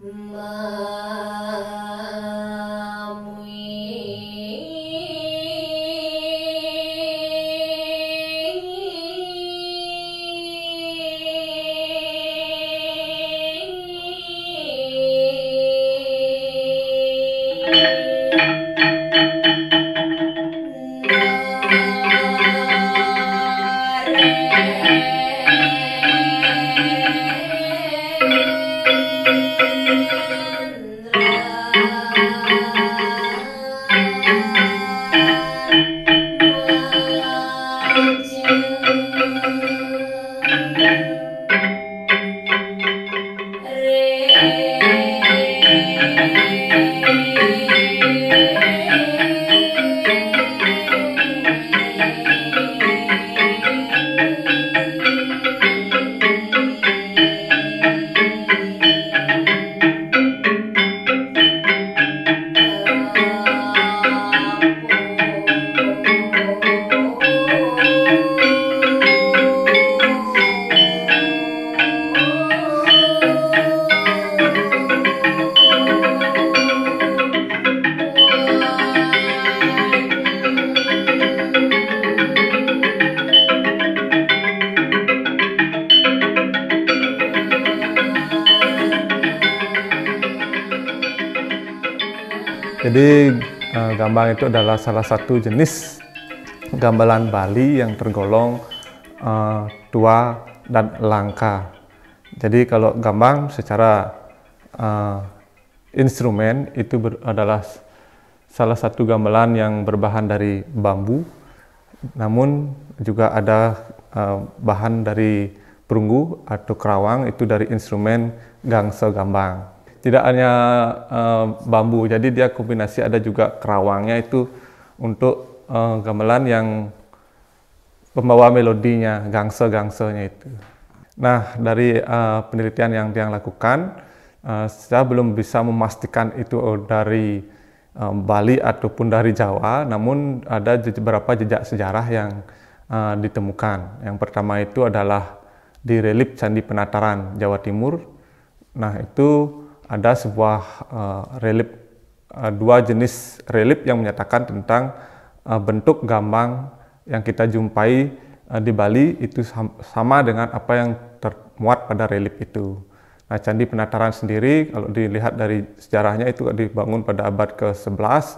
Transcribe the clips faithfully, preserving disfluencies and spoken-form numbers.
Jadi gambang itu adalah salah satu jenis gamelan Bali yang tergolong uh, tua dan langka. Jadi kalau gambang secara uh, instrumen itu ber, adalah salah satu gamelan yang berbahan dari bambu, namun juga ada uh, bahan dari perunggu atau kerawang, itu dari instrumen gangsa gambang. Tidak hanya uh, bambu, jadi dia kombinasi ada juga kerawangnya itu untuk uh, gamelan yang pembawa melodinya, gangsa-gangsanya itu. Nah, dari uh, penelitian yang dia lakukan, uh, saya belum bisa memastikan itu dari uh, Bali ataupun dari Jawa, namun ada beberapa jejak sejarah yang uh, ditemukan. Yang pertama itu adalah di relief Candi Penataran, Jawa Timur. Nah, itu ada sebuah uh, relief, uh, dua jenis relief yang menyatakan tentang uh, bentuk gambang yang kita jumpai uh, di Bali itu sama dengan apa yang termuat pada relief itu. Nah, Candi Penataran sendiri kalau dilihat dari sejarahnya itu dibangun pada abad ke sebelas.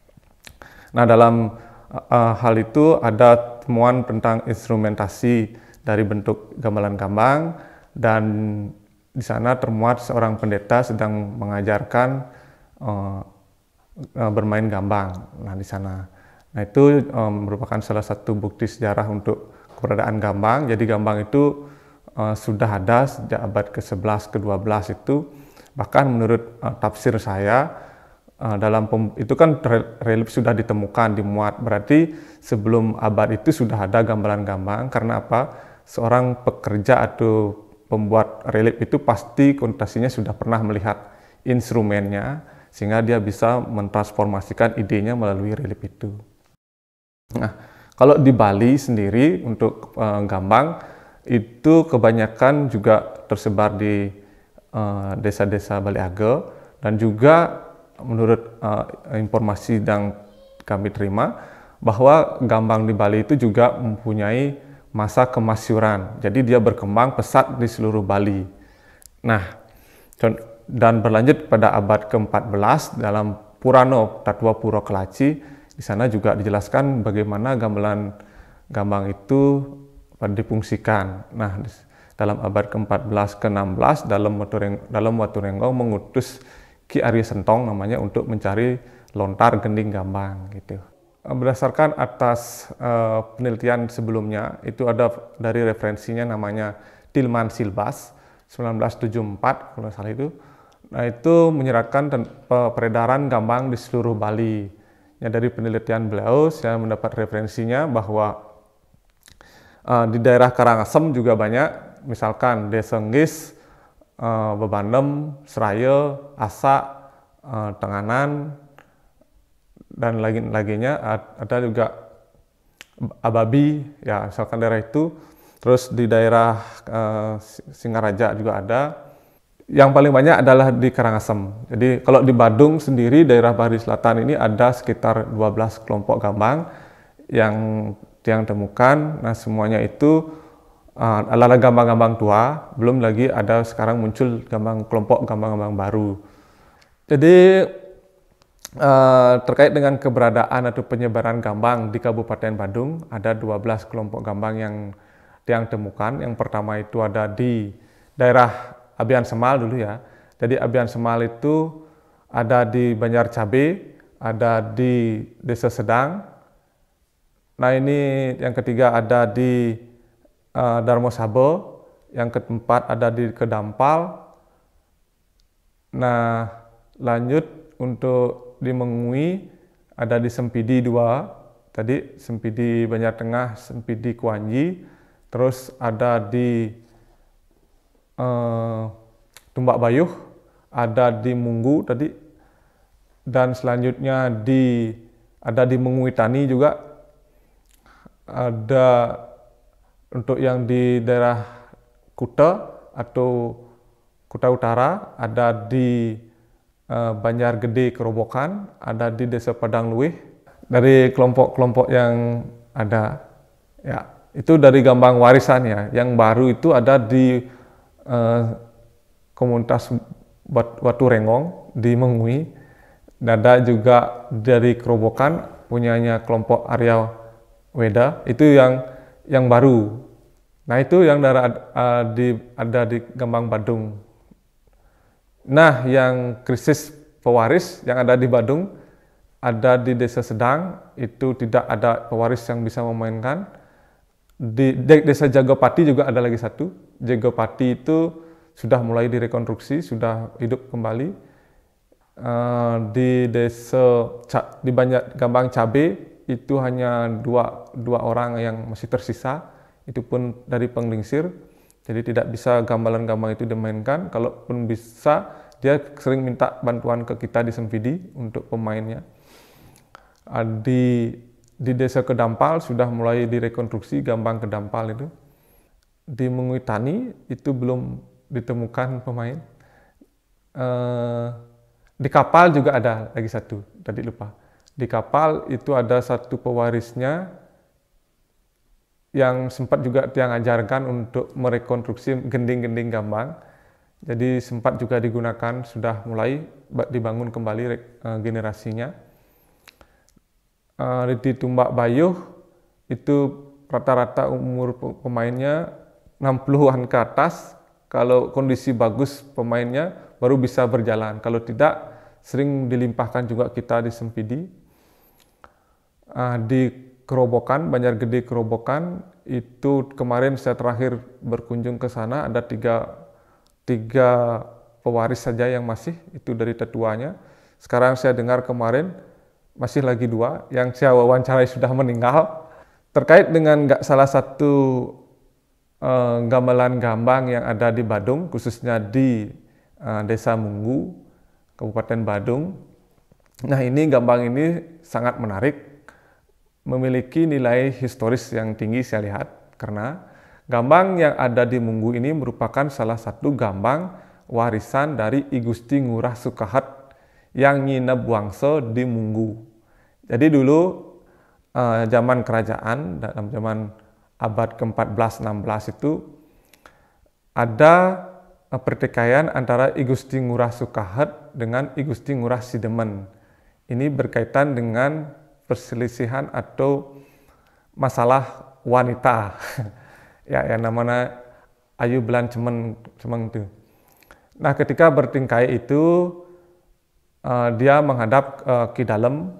Nah, dalam uh, hal itu ada temuan tentang instrumentasi dari bentuk gamelan gambang, dan di sana termuat seorang pendeta sedang mengajarkan uh, uh, bermain gambang. Nah, di sana, nah itu um, merupakan salah satu bukti sejarah untuk keberadaan gambang. Jadi gambang itu uh, sudah ada sejak abad ke sebelas, ke dua belas itu. Bahkan menurut uh, tafsir saya, uh, dalam itu kan relief sudah ditemukan, dimuat. Berarti sebelum abad itu sudah ada gamelan gambang. Karena apa? Seorang pekerja atau pembuat relief itu pasti konotasinya sudah pernah melihat instrumennya, sehingga dia bisa mentransformasikan idenya melalui relief itu. Nah, kalau di Bali sendiri untuk uh, gambang itu kebanyakan juga tersebar di desa-desa uh, Bali Age, dan juga menurut uh, informasi yang kami terima bahwa gambang di Bali itu juga mempunyai masa kemasyuran, jadi dia berkembang pesat di seluruh Bali. Nah, dan berlanjut pada abad ke empat belas dalam Purana Tatwa Pura Kelaci, di sana juga dijelaskan bagaimana gamelan gambang itu difungsikan. Nah, dalam abad ke empat belas ke enam belas dalam Waturenggong mengutus Ki Arya Sentong namanya untuk mencari lontar gending gambang gitu. Berdasarkan atas uh, penelitian sebelumnya, itu ada dari referensinya namanya Tilman Silbas sembilan belas tujuh puluh empat kalau salah itu. Nah, itu menyerahkan peredaran gambang di seluruh Bali. Ya, dari penelitian beliau saya mendapat referensinya bahwa uh, di daerah Karangasem juga banyak, misalkan Desa Nggis, uh, Bebanem, Seraya, Asak, uh, Tenganan, dan lagi-laginya ada juga Ababi, ya misalkan daerah itu. Terus di daerah uh, Singaraja juga ada. yang paling banyak adalah di Karangasem. Jadi kalau di Badung sendiri, daerah Bahari Selatan ini ada sekitar dua belas kelompok gambang yang yang temukan. Nah semuanya itu uh, adalah gambang-gambang tua, belum lagi ada sekarang muncul gambang kelompok gambang-gambang baru. Jadi uh, terkait dengan keberadaan atau penyebaran gambang di Kabupaten Badung, ada dua belas kelompok gambang yang yang temukan. Yang pertama itu ada di daerah Abian Semal dulu ya. Jadi Abian Semal itu ada di Banjar Cabe, ada di Desa Sedang. Nah ini yang ketiga ada di uh, Darmo Sabo, yang keempat ada di Kedampal. Nah lanjut untuk di Mengui ada di Sempidi dua, tadi Sempidi Banjar Tengah, Sempidi Kuanji, terus ada di Uh, Tumbak Bayuh, ada di Munggu tadi, dan selanjutnya di ada di Mengui Tani juga, ada untuk yang di daerah Kuta atau Kuta Utara, ada di uh, Banjar Gede Kerobokan, ada di Desa Padang Luih. Dari kelompok-kelompok yang ada ya itu dari gambang warisan ya. Yang baru itu ada di Uh, komunitas Watu Renggong di Mengui, ada juga dari Kerobokan punyanya kelompok Arya Weda, itu yang yang baru. Nah itu yang dari, uh, di, ada di Gambang Badung. Nah yang krisis pewaris yang ada di Badung, ada di Desa Sedang, itu tidak ada pewaris yang bisa memainkan. Di Desa Jagopati juga ada lagi satu. Jagopati itu sudah mulai direkonstruksi, sudah hidup kembali. Uh, di desa di Banjar Gambang Cabe itu hanya dua, dua orang yang masih tersisa, itu pun dari penglingsir. Jadi tidak bisa gamelan-gamelan itu dimainkan. Kalaupun bisa, dia sering minta bantuan ke kita di Sempidi untuk pemainnya. Uh, di di Desa Kedampal sudah mulai direkonstruksi gambang Kedampal itu. Di Mengui Tani itu belum ditemukan pemain. Uh, di Kapal juga ada lagi satu, tadi lupa. Di Kapal itu ada satu pewarisnya yang sempat juga dia ngajarkan untuk merekonstruksi gending-gending gambang. Jadi sempat juga digunakan, sudah mulai dibangun kembali uh, generasinya. Uh, di Tumbak Bayuh itu rata-rata umur pemainnya enam puluhan ke atas. Kalau kondisi bagus pemainnya baru bisa berjalan. Kalau tidak, sering dilimpahkan juga kita di Sempidi. Uh, di Kerobokan, Banjar Gede Kerobokan, itu kemarin saya terakhir berkunjung ke sana, ada tiga, tiga pewaris saja yang masih, itu dari tetuanya. Sekarang saya dengar kemarin masih lagi dua, yang saya wawancarai sudah meninggal. Terkait dengan nggak salah satu Uh, gamelan gambang yang ada di Badung, khususnya di uh, Desa Munggu, Kabupaten Badung. Nah ini gambang ini sangat menarik, memiliki nilai historis yang tinggi saya lihat, karena gambang yang ada di Munggu ini merupakan salah satu gambang warisan dari I Gusti Ngurah Sukahat yang nginep wangsa di Munggu. Jadi dulu uh, zaman kerajaan, dalam zaman abad ke empat belas enam belas itu ada pertikaian antara I Gusti Ngurah Sukahat dengan I Gusti Ngurah Sidemen. Ini berkaitan dengan perselisihan atau masalah wanita. Ya, yang namanya Ayu Belan Cemeng, Cemeng itu. Nah, ketika bertingkai itu uh, dia menghadap uh, Ki Dalem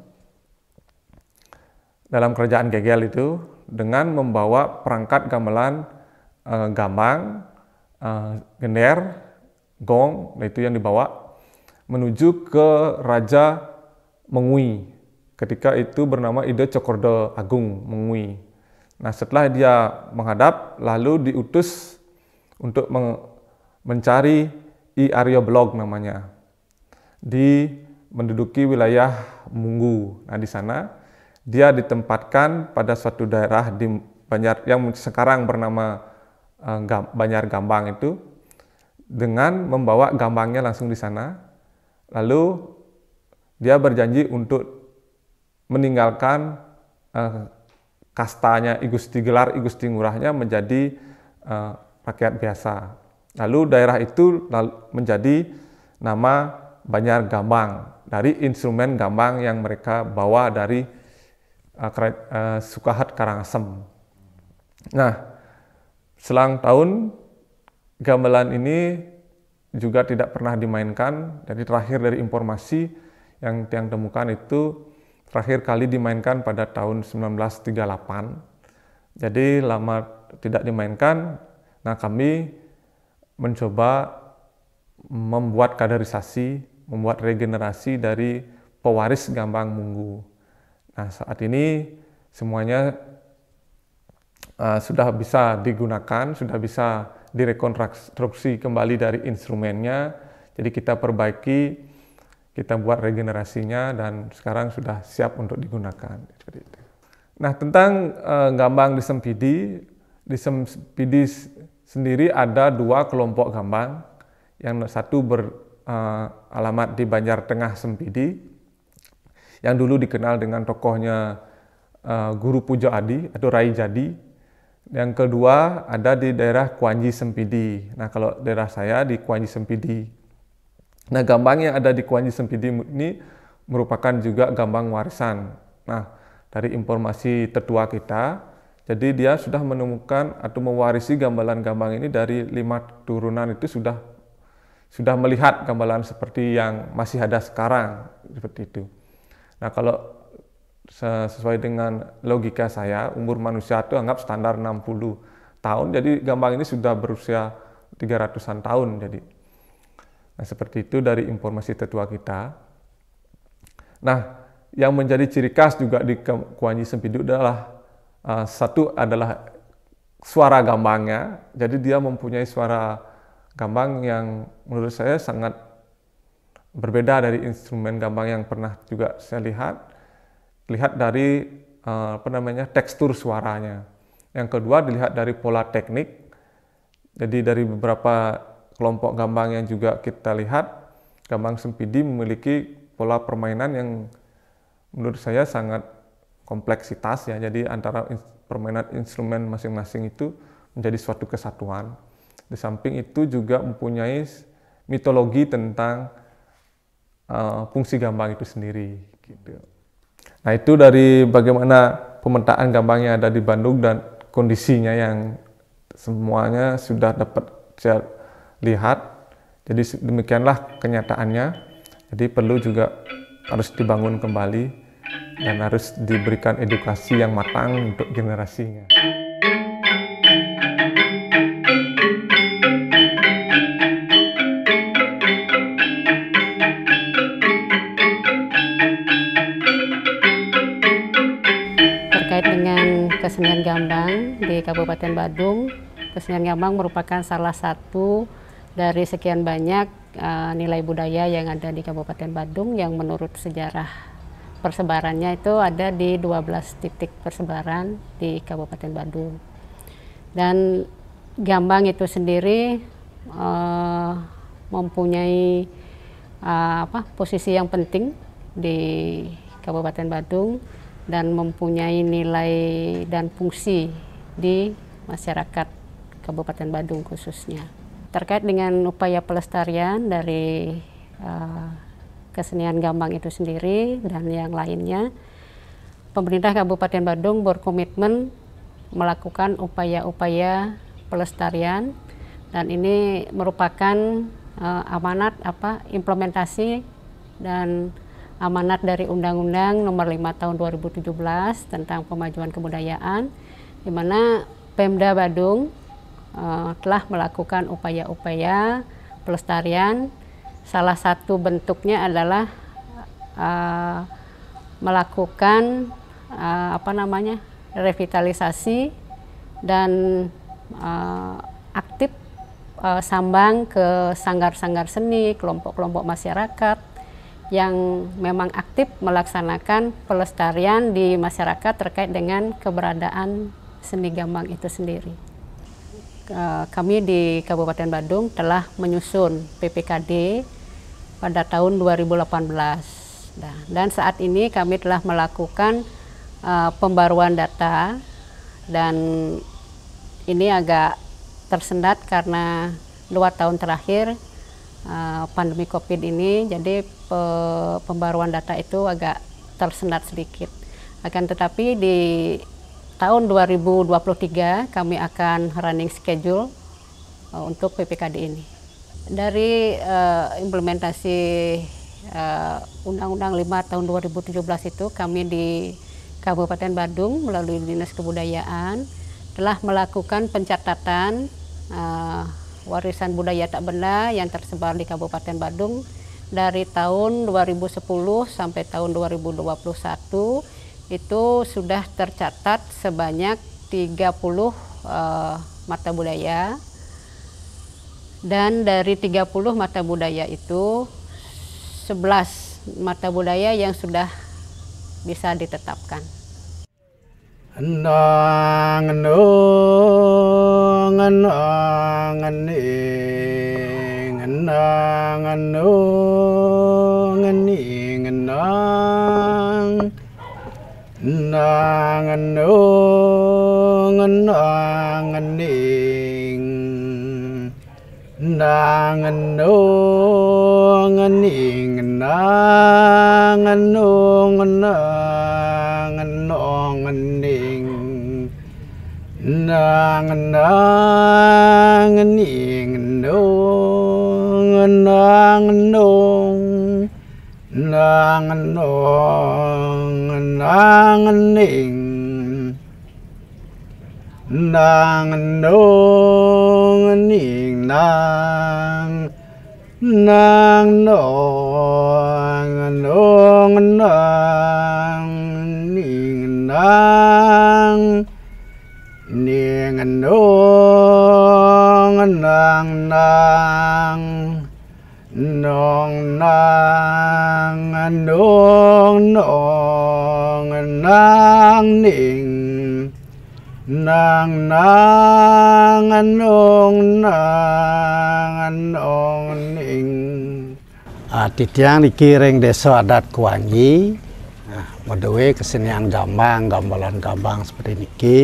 dalam kerajaan Gegel itu dengan membawa perangkat gamelan uh, gambang, uh, gender, gong, nah itu yang dibawa menuju ke Raja Mengui. Ketika itu bernama Ide Cokorda Agung Mengui. Nah setelah dia menghadap, lalu diutus untuk men mencari I Aryo Blog namanya, di menduduki wilayah Munggu. Nah di sana dia ditempatkan pada suatu daerah di Banjar yang sekarang bernama uh, Banjar Gambang itu. dengan membawa gambangnya langsung di sana, lalu dia berjanji untuk meninggalkan uh, kastanya I Gusti gelar I Gusti Ngurahnya menjadi uh, rakyat biasa. Lalu daerah itu lalu menjadi nama Banjar Gambang dari instrumen gambang yang mereka bawa dari uh, uh, Sukahat Karangasem. Nah, selang tahun gamelan ini juga tidak pernah dimainkan. Jadi terakhir dari informasi yang yang temukan itu terakhir kali dimainkan pada tahun sembilan belas tiga puluh delapan. Jadi lama tidak dimainkan. Nah, kami mencoba membuat kaderisasi, membuat regenerasi dari pewaris gambang Munggu. Nah, saat ini semuanya uh, sudah bisa digunakan, sudah bisa direkonstruksi kembali dari instrumennya. Jadi kita perbaiki, kita buat regenerasinya, dan sekarang sudah siap untuk digunakan. Nah, tentang uh, gambang di Sempidi, di Sempidi sendiri ada dua kelompok gambang. Yang satu beralamat uh, di Banjar Tengah Sempidi, yang dulu dikenal dengan tokohnya uh, Guru Pujo Adi atau Rai Jadi. Yang kedua ada di daerah Kuanji Sempidi. Nah, kalau daerah saya di Kuanji Sempidi. Nah, gambang yang ada di Kuanji Sempidi ini merupakan juga gambang warisan. Nah, dari informasi tetua kita, jadi dia sudah menemukan atau mewarisi gamelan gambang ini dari lima turunan itu sudah sudah melihat gamelan seperti yang masih ada sekarang, seperti itu. Nah, kalau sesuai dengan logika saya, umur manusia itu anggap standar enam puluh tahun, jadi gambang ini sudah berusia tiga ratusan tahun. Jadi, nah, seperti itu dari informasi tetua kita. Nah, yang menjadi ciri khas juga di Kuanji Sempidi adalah uh, satu adalah suara gambangnya. Jadi dia mempunyai suara gambang yang menurut saya sangat berbeda dari instrumen gambang yang pernah juga saya lihat. Lihat dari uh, apa namanya tekstur suaranya. Yang kedua dilihat dari pola teknik. Jadi dari beberapa kelompok gambang yang juga kita lihat, gambang Sempidi memiliki pola permainan yang menurut saya sangat kompleksitas ya. Jadi antara permainan instrumen masing-masing itu menjadi suatu kesatuan. Di samping itu juga mempunyai mitologi tentang uh, fungsi gambang itu sendiri. Gitu. Nah, itu dari bagaimana pemetaan gambang yang ada di Bandung dan kondisinya yang semuanya sudah dapat saya lihat. Jadi demikianlah kenyataannya. Jadi perlu juga harus dibangun kembali dan harus diberikan edukasi yang matang untuk generasinya. Kesenian gambang di Kabupaten Badung. Kesenian gambang merupakan salah satu dari sekian banyak uh, nilai budaya yang ada di Kabupaten Badung, yang menurut sejarah persebarannya itu ada di dua belas titik persebaran di Kabupaten Badung. Dan gambang itu sendiri uh, mempunyai uh, apa, posisi yang penting di Kabupaten Badung dan mempunyai nilai dan fungsi di masyarakat Kabupaten Badung khususnya. Terkait dengan upaya pelestarian dari uh, kesenian gambang itu sendiri dan yang lainnya, pemerintah Kabupaten Badung berkomitmen melakukan upaya-upaya pelestarian, dan ini merupakan uh, amanat apa implementasi dan amanat dari Undang-Undang Nomor lima Tahun dua ribu tujuh belas tentang Pemajuan Kebudayaan, di mana Pemda Badung uh, telah melakukan upaya-upaya pelestarian. Salah satu bentuknya adalah uh, melakukan uh, apa namanya revitalisasi dan uh, aktif uh, sambang ke sanggar-sanggar seni, kelompok-kelompok masyarakat yang memang aktif melaksanakan pelestarian di masyarakat terkait dengan keberadaan seni gambang itu sendiri. kami di Kabupaten Badung telah menyusun P P K D pada tahun dua ribu delapan belas. Nah, dan saat ini kami telah melakukan uh, pembaruan data, dan ini agak tersendat karena dua tahun terakhir uh, pandemi COVID ini, jadi pe pembaruan data itu agak tersendat sedikit. Akan tetapi di tahun dua ribu dua puluh tiga kami akan running schedule uh, untuk P P K D ini. Dari uh, implementasi Undang-Undang uh, lima tahun dua ribu tujuh belas itu, kami di Kabupaten Badung melalui Dinas Kebudayaan telah melakukan pencatatan uh, warisan budaya tak benda yang tersebar di Kabupaten Badung dari tahun dua ribu sepuluh sampai tahun dua ribu dua puluh satu. Itu sudah tercatat sebanyak tiga puluh uh, mata budaya, dan dari tiga puluh mata budaya itu sebelas mata budaya yang sudah bisa ditetapkan. Nang nong nong ning nang nong ning nang nang nong nong ning nang nong ning nang nong nang nong ning nang nang ning nong nang nong nang nong nang ning nang nong ning nang nang nong nong nang ning nang ning nong nang nang nong nang nong nong nang ning nang nang nong nang nong ning. Titiang dikiring desa adat Kuanyi, nah, medewe kesenian gambang, gambalan gambang seperti niki.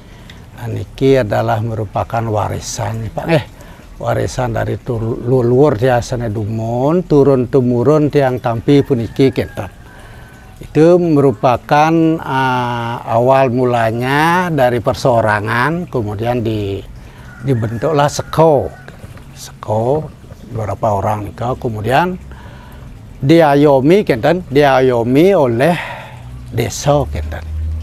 Niki adalah merupakan warisan, Pak. Eh, warisan dari leluhur tiasane Dumon, turun temurun tiang tampi puniki kenton. Itu merupakan uh, awal mulanya dari perseorangan, kemudian di, dibentuklah seko, seko beberapa orang nikah, kemudian diayomi kenton, diayomi oleh desa kenton.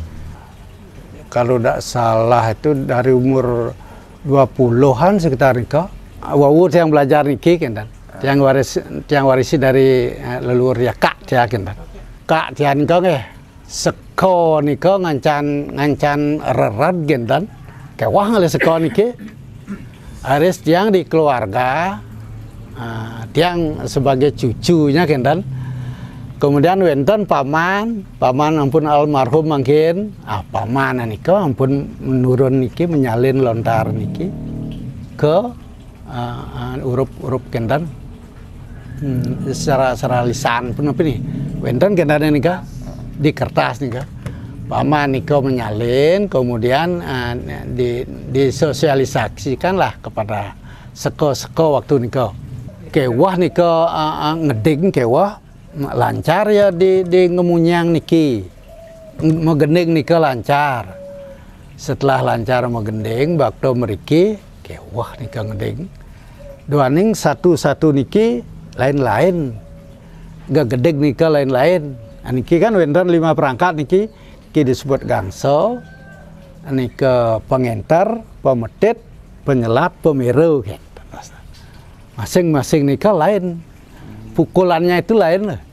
Kalau tidak salah itu dari umur dua puluhan sekitar nikah, wawu yang belajar niki kenton, yang waris, yang warisi dari uh, leluhur ya kak dia kenton. Kak tian kau nge seko niko ngancan ngancan rerat gendan kewah ngale seko niki aris tiang di keluarga uh, tiang sebagai cucunya gendan, kemudian wenten paman paman ampun almarhum mungkin ah paman niko ampun menurun niki menyalin lontar niki ke uh, uh, urup-urup gendan hmm, secara secara lisan pun apa nih wenten kendana nika di kertas nika, paman niko menyalin, kemudian uh, di disosialisasikanlah kepada seko-seko waktu niko. Kewah niko uh, uh, ngeding kewah lancar ya di di ngemunyang niki, megending niko lancar. Setelah lancar megending, bakto meriki kewah niko ngeding. Doaning satu-satu niki lain-lain. Gak gede nika lain-lain. Niki kan wenten lima perangkat niki, niki disebut gangso, niki pengenter, pemetit, penyelat, pemiru. Masing-masing nika lain, pukulannya itu lain lah.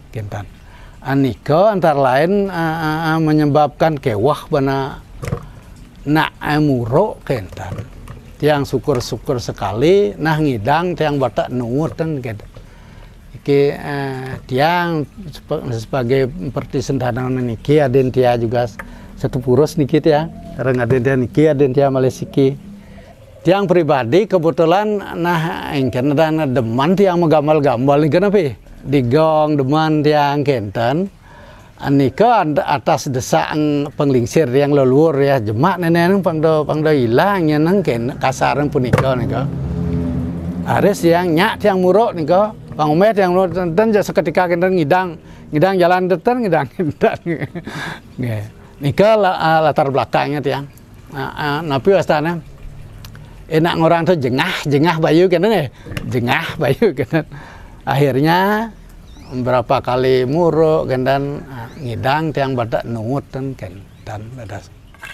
Niki antara lain uh, uh, menyebabkan kewah bana nak muro kentan. Tiang syukur-syukur sekali, nah ngidang tiang batak nungut kan gitu. Ki uh, tiang sebagai seperti sendanan niki aden tia juga satu purus niki tiang karena aden tia niki aden tia malesiki tiang pribadi kebetulan nah engken dan deman tiang menggambar-gambar ini kenapa di gong deman tiang kenten anika atas desaan penglingsir yang leluhur ya jemak nenek pangdo pangdo hilang nyeneng ken kasarang punika nika ares yang nyak tiang muruk nika pangumet yang dan seketika kenten ngidang ngidang jalan deten ngidang ngidang nika latar belakangnya tiang nah, napi wastana enak orang tuh jengah jengah bayu kan nih jengah bayu kan akhirnya berapa kali muruk kan dan ngidang tiang badak nungut dan kan dan ada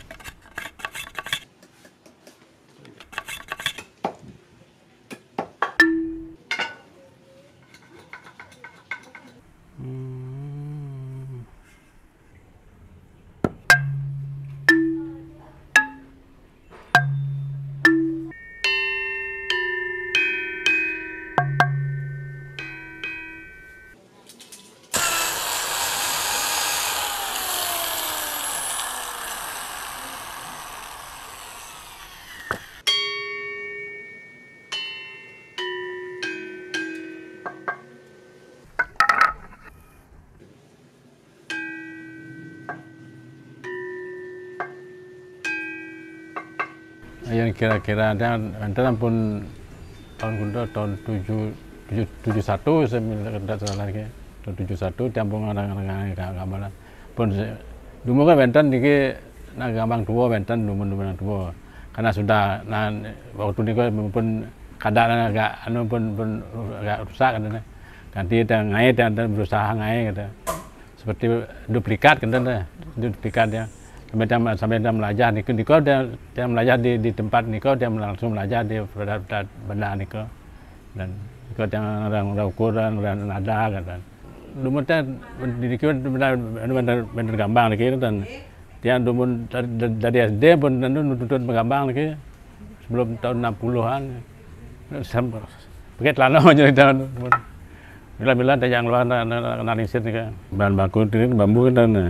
yang kira-kira ada antara pun tahun kundo tahun tujuh tujuh satu saya tidak salah lagi tahun tujuh satu campur orang-orang gambaran pun dulu kan benten diki nak gambang tua benten dulu dulu tua karena sudah nah waktu ini pun kadang agak anu pun pun agak rusak kan ganti dan ngai dan berusaha ngai gitu seperti duplikat kan duplikat ya sampai dia sampai dia belajar niko niko dia dia belajar di di tempat niko dia langsung belajar di produk benda niko dan niko dia orang orang ukuran orang nada kan dulu dia di niko benar benar benar gambang niko dan dia dulu dari dari S D pun nuntut menggambar niko sebelum tahun enam puluhan sampai pakai celana aja tahun bila-bila ada yang luar analisis niko bahan baku itu bambu kan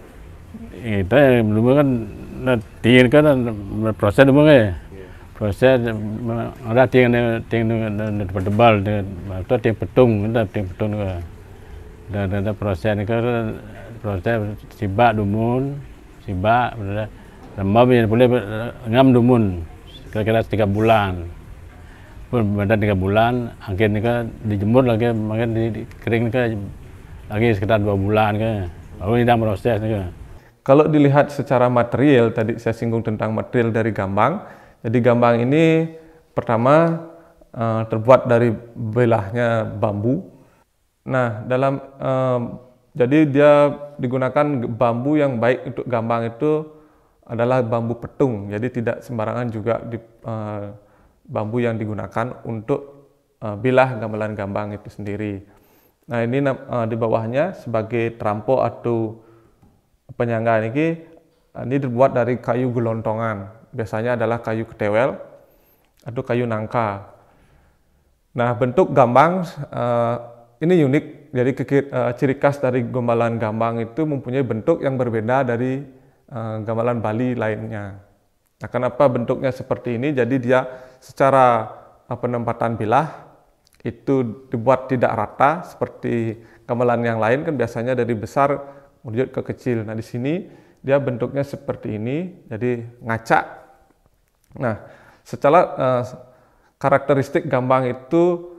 itu dulu kan tiang kan proses dulu kan proses ada tiang tiang tebal itu tiang petung ada tiang petung dan ada proses ni kan proses sibak dumun sibak lembab yang boleh ngam dumun kira-kira tiga bulan pun pada tiga bulan akhir ni kan dijemur lagi makin di kering ni kan lagi sekitar dua bulan kan baru ini dah proses ni kan. Kalau dilihat secara material, tadi saya singgung tentang material dari gambang. Jadi gambang ini pertama uh, terbuat dari belahnya bambu. Nah, dalam uh, jadi dia digunakan bambu yang baik untuk gambang itu adalah bambu petung. Jadi tidak sembarangan juga di, uh, bambu yang digunakan untuk uh, bilah gamelan gambang itu sendiri. Nah, ini uh, di bawahnya sebagai trampo atau penyangga ini, ini dibuat dari kayu gelontongan. Biasanya adalah kayu ketewel atau kayu nangka. Nah, bentuk gambang uh, ini unik. Jadi uh, ciri khas dari gamelan gambang itu mempunyai bentuk yang berbeda dari uh, gamelan Bali lainnya. Nah, kenapa bentuknya seperti ini? Jadi dia secara uh, penempatan bilah itu dibuat tidak rata seperti gamelan yang lain kan biasanya dari besar menuju ke kecil. Nah, di sini dia bentuknya seperti ini, jadi ngacak. Nah, secara uh, karakteristik gambang itu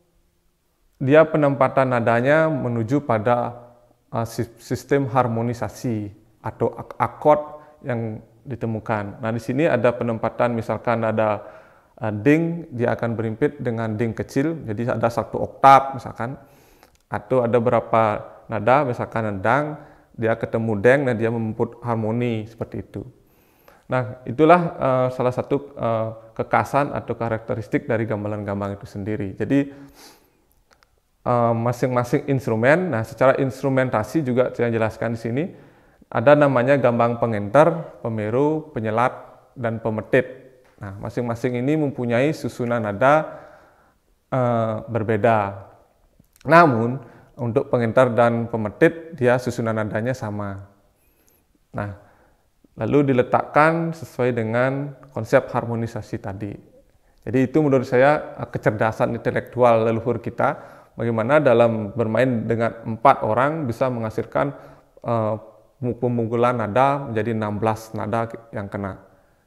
dia penempatan nadanya menuju pada uh, sistem harmonisasi atau ak akord yang ditemukan. Nah, di sini ada penempatan misalkan ada uh, ding, dia akan berimpit dengan ding kecil, jadi ada satu oktav misalkan, atau ada berapa nada misalkan endang, dia ketemu deng dan dia memuput harmoni seperti itu. Nah, itulah uh, salah satu uh, kekhasan atau karakteristik dari gamelan gambang itu sendiri. Jadi masing-masing uh, instrumen, nah secara instrumentasi juga saya jelaskan di sini, ada namanya gambang pengenter, pemeru, penyelat, dan pemetit. Nah, masing-masing ini mempunyai susunan nada uh, berbeda. Namun untuk pengenter dan pemetit dia susunan nadanya sama. Nah, lalu diletakkan sesuai dengan konsep harmonisasi tadi. Jadi itu menurut saya kecerdasan intelektual leluhur kita, bagaimana dalam bermain dengan empat orang bisa menghasilkan uh, pemungkulan nada menjadi enam belas nada yang kena.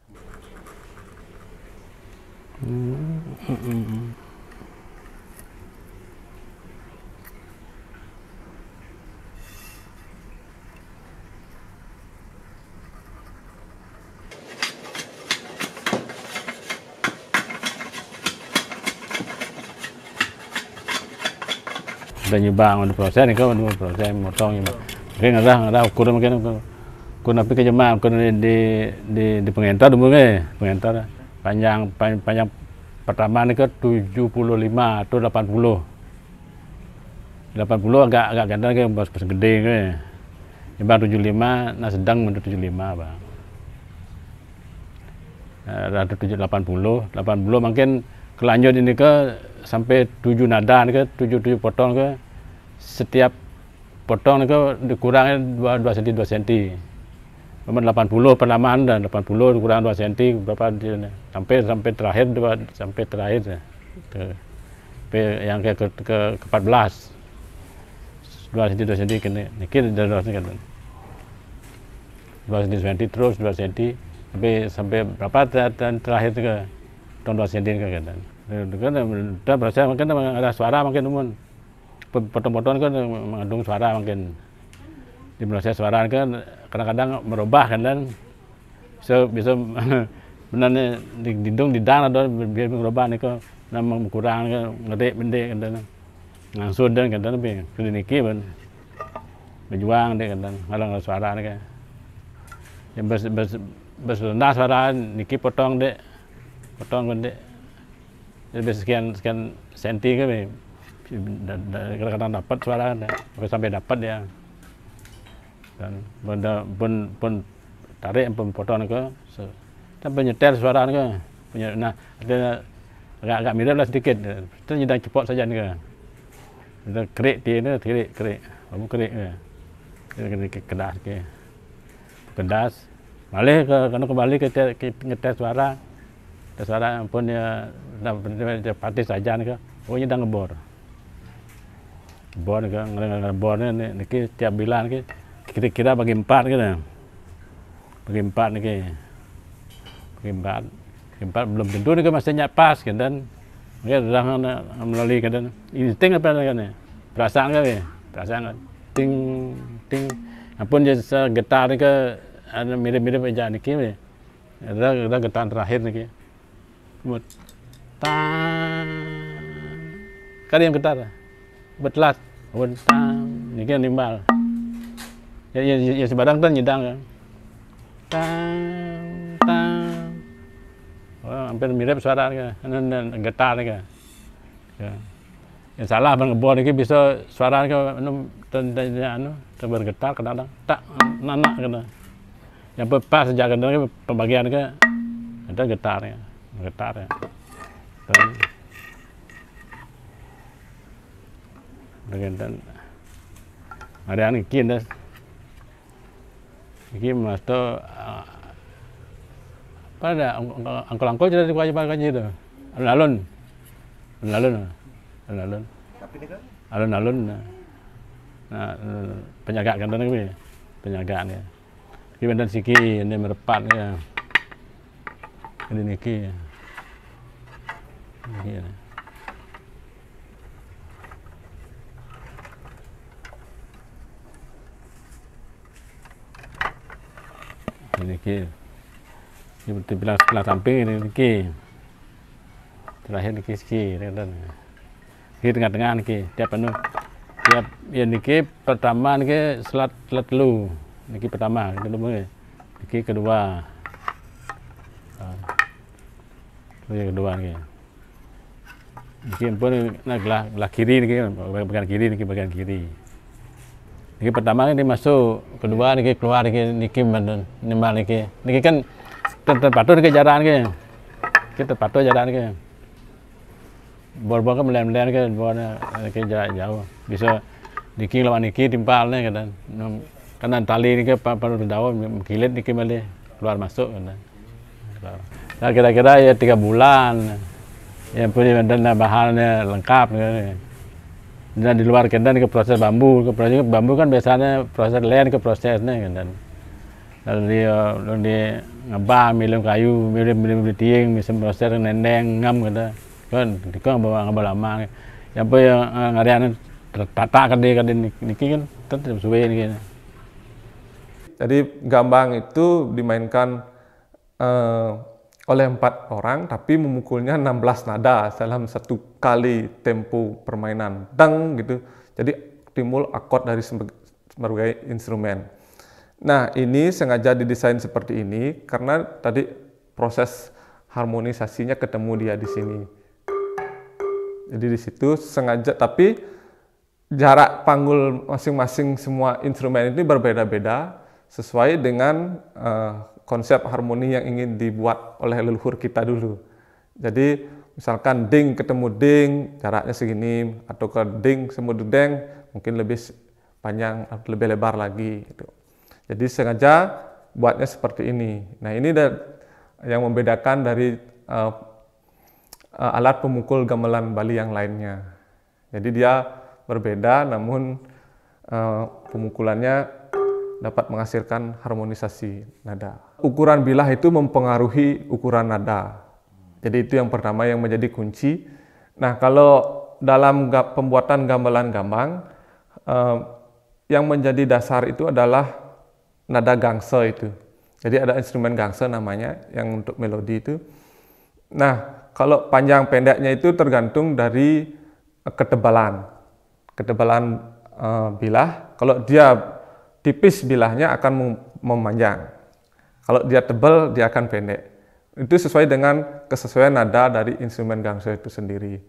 Hmm. Hmm. Udah nyibang, udah proses nih kan, udah proses motong nyibang. Oke nggak ada, nggak ada ukur mungkin ukur tapi ke jemaah ukur di di di, di pengentar dulu nih, pengentar panjang panjang, panjang pertama nih ke tujuh puluh lima atau delapan puluh, delapan puluh agak agak ganda ke bos bos gede ke, jembang tujuh puluh lima, nah sedang menurut tujuh puluh lima bang. Ada tujuh delapan puluh, delapan puluh mungkin kelanjut ini ke sampai tujuh nada ke tujuh tujuh potong ke setiap potong ke dikurangin dua dua senti dua senti. Memang delapan puluh perlamaan dan delapan puluh dikurang dua senti berapa sampai sampai terakhir sampai terakhir ke yang ke ke, ke, ke empat belas dua senti dua senti kena nikir dari dua senti dua senti senti terus dua senti sampai sampai berapa dan terakhir ke tahun dua senti ke kan. Kan udah berasa mungkin ada suara mungkin umum potong-potong kan mengandung suara mungkin di proses suara kan kadang-kadang merubah kan dan bisa bisa benarnya di dindung di dang atau biar merubah nih kok nama kurang kan ngedek bende kan dan langsung dan kan tapi kliniki kan berjuang deh kan malah suara nih kan yang bers bers bersendah suara niki potong deh potong kan deh jadi sekian sekian senti kan kadang-kadang dapat suara kan sampai dapat ya dan benda pun pun tarik pun potong ke sampai nyetel suara ke punya nah ada agak agak mirip lah sedikit itu nyedang cepot saja nih ke ada kerik dia itu kerik kerik kamu kerik ke kerik kedas ke kedas balik ke karena kembali ke, ke ngetes suara tes suara pun ya pati saja nih ke oh nyedang ngebor bor ke ngebor nih niki tiap bilan ke kira-kira bagi empat gitu, bagi empat nih, bagi empat, bagi empat belum tentu nih masih pas kan dan mungkin sudah melalui kan insting apa kan perasaan kan ya, perasaan kan, ting ting, apun jadi getar nih ke ada mirip-mirip aja nih kini, ada ada getar terakhir nih, buat tang, kan yang getar, betlat, buat tang, ini kan nimbal. Ya, ya, ya sebarang kan nyedang kan tang tang oh, hampir mirip suara kan getar kan ya. Yang salah bang ngebor ini bisa suara kan anu anu bergetar kadang-kadang tak nanak kan yang pas sejak kadang pembagian kan ada getar ya getar ya dan bagian ada yang kian ini mas tu apa ada angkol-angkol jadi kewajiban itu alun-alun alun-alun alun-alun alun-alun nah penjaga kan ini penjagaan ya ini dan siki ini merepat ya ini niki ini ini ki, ini bilang sebelah samping ini ki, terakhir ini ki, dan ki tengah-tengah ki, tiap anu, tiap ya niki pertama niki selat selat lu, niki pertama, kedua, niki kedua, niki kedua niki, niki pun nak gelah gelah kiri niki, bagian kiri niki bagian kiri. Niki pertama ini masuk, kedua niki keluar niki niki nimbal niki. Niki kan terpatuh niki jaran niki. Kita terpatuh jaran niki. Bor-bor kan melen-melen niki, bor niki jarak jauh. Bisa niki lawan niki timpal nih kan. Karena tali niki paru daun kilit niki balik. keluar masuk. Nah, kira-kira ya tiga bulan. Yang punya dan bahannya lengkap. Dan di luar kendan ke proses bambu, ke proses bambu kan biasanya proses lain ke prosesnya kan. Lalu dia lalu dia ngebah, milim kayu, milim milim tiing, misalnya proses nendeng, ngam gitu. Kan dikau bawa ngabah lama. Yang apa yang ngarian tata kan dia kan niki kan tetap suwe ini. Jadi gambang itu dimainkan uh, oleh empat orang, tapi memukulnya enam belas nada dalam satu kali tempo permainan, dang gitu. Jadi timbul akord dari berbagai instrumen. Nah, ini sengaja didesain seperti ini karena tadi proses harmonisasinya ketemu dia di sini. Jadi di situ sengaja, tapi jarak panggul masing-masing semua instrumen ini berbeda-beda sesuai dengan uh, konsep harmoni yang ingin dibuat oleh leluhur kita dulu. Jadi misalkan ding ketemu ding, jaraknya segini, atau ke ding semua deng mungkin lebih panjang, lebih lebar lagi. Gitu. Jadi sengaja buatnya seperti ini. Nah, ini yang membedakan dari uh, uh, alat pemukul gamelan Bali yang lainnya. Jadi dia berbeda, namun uh, pemukulannya dapat menghasilkan harmonisasi nada. Ukuran bilah itu mempengaruhi ukuran nada. Jadi itu yang pertama yang menjadi kunci. Nah, kalau dalam pembuatan gamelan gambang, uh, yang menjadi dasar itu adalah nada gangsa itu. Jadi ada instrumen gangsa namanya yang untuk melodi itu. Nah, kalau panjang pendeknya itu tergantung dari ketebalan. Ketebalan uh, bilah. Kalau dia tipis bilahnya akan memanjang. Kalau dia tebal dia akan pendek. Itu sesuai dengan kesesuaian nada dari instrumen gangsa itu sendiri.